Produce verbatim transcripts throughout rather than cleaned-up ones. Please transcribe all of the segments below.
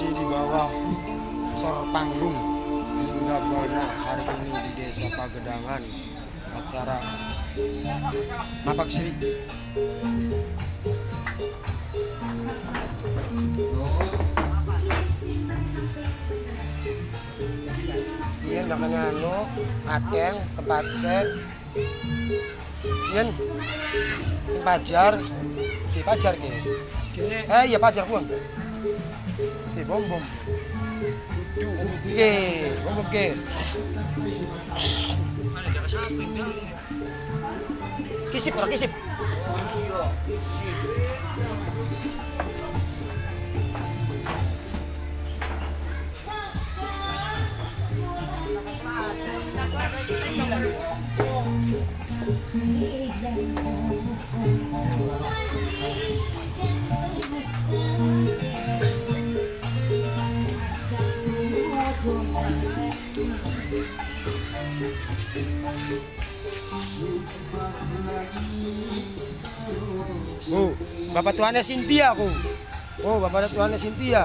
masih di bawah sor panggung hingga Bona hari ini di Desa Pagedangan, acara Napak Sri. Iya makanya anu adeng tempatnya Yen pajar di pajar ki. Eh iya pajar pun. Di bom bom. Oke, bom bom ke. Kisip ora kisip. Oh, bapak tuannya Cynthia aku. Oh, bapak tuannya Cynthia.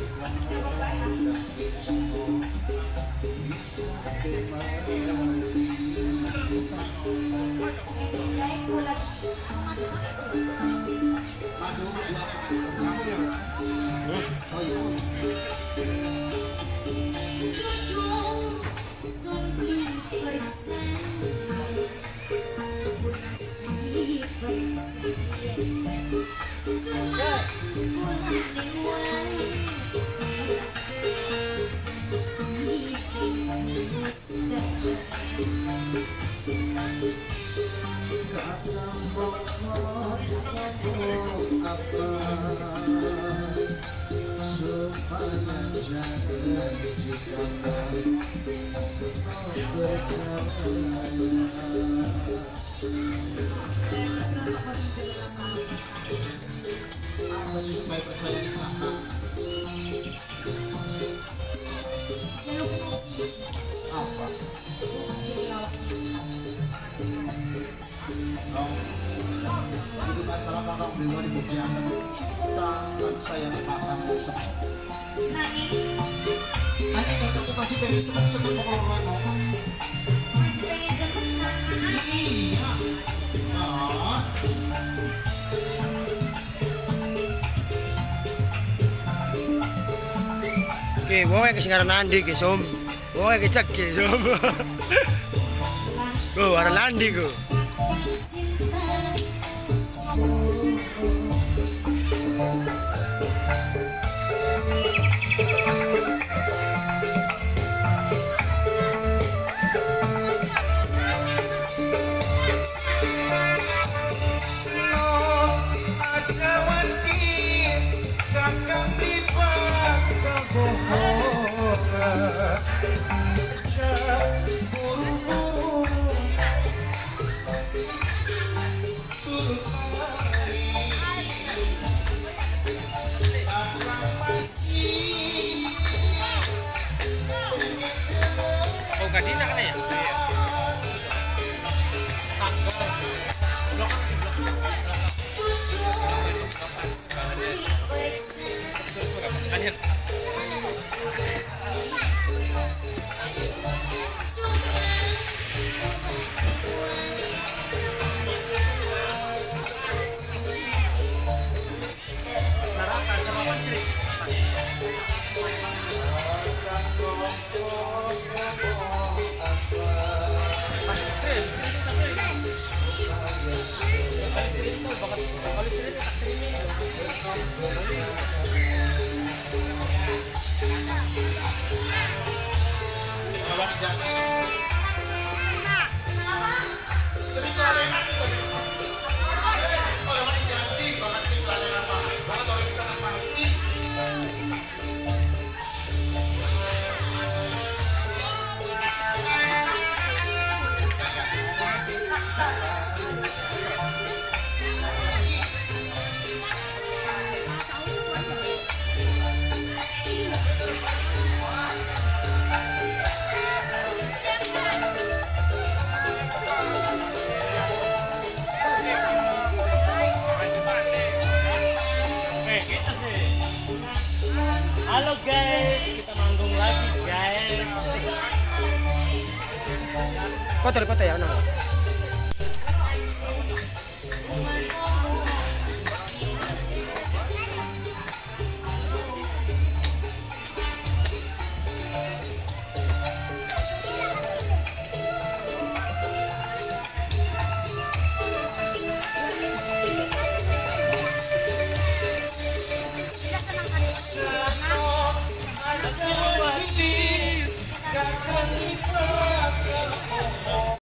Masih pengen sebut-sebut pokoknya no. Masih pengen demen. Iya. Oh. Oke, wong iki sing aran Andi ki, Som. Wong iki cek ki, Som. Go, aran Andi go. Oh, Kadina kan ya? Halo guys, kita manggung lagi guys. Foto foto ya, nah.